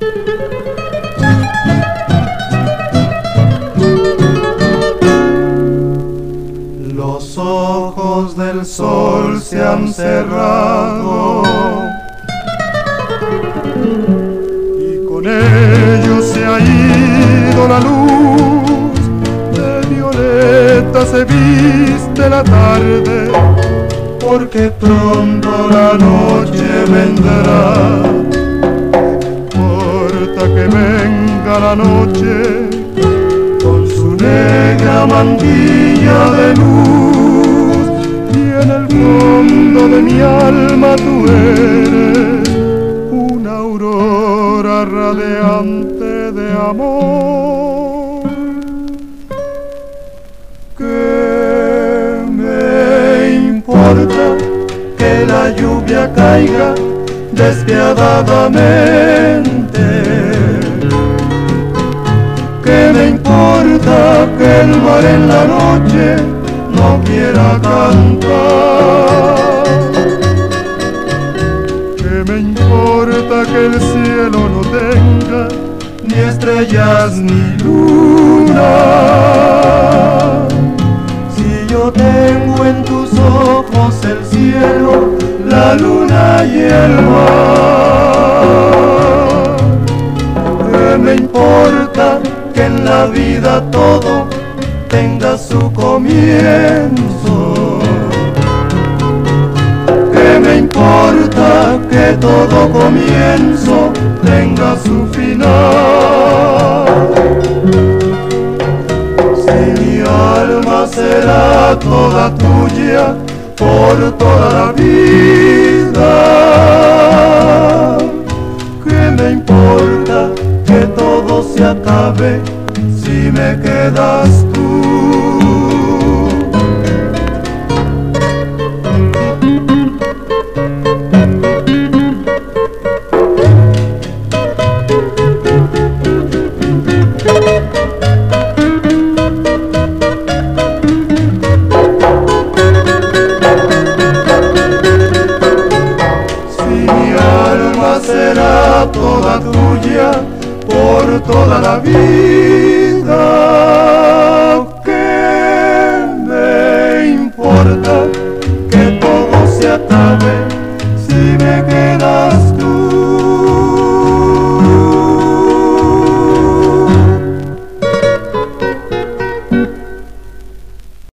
Los ojos del sol se han cerrado y con ellos se ha ido la luz. De violeta se viste la tarde, porque pronto la noche vendrá. No importa que venga la noche con su negra mantilla de luz, y en el fondo de mi alma tú eres una aurora radiante de amor. ¿Qué me importa que la lluvia caiga despiadadamente? ¿Qué me importa que el mar en la noche no quiera cantar? ¿Qué me importa que el cielo no tenga ni estrellas ni luna? Si yo tengo en tus ojos el cielo, la luna y el mar. ¿Qué me importa que en la vida todo tenga su comienzo? ¿Qué me importa que todo comienzo tenga su final? Si mi alma será toda tuya por toda la vida, ¿qué me importa que todo se acabe si me quedas tú? Será toda tuya por toda la vida. ¿Qué me importa